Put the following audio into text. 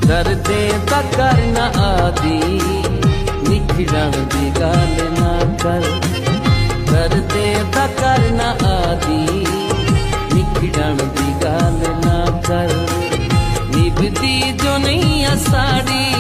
डरदे दा करना आदि निखिड़न दी गल ना कर। डरदे दा करना आदि निखिड़न दी गल ना कर। निभदी जो नहीं साड़ी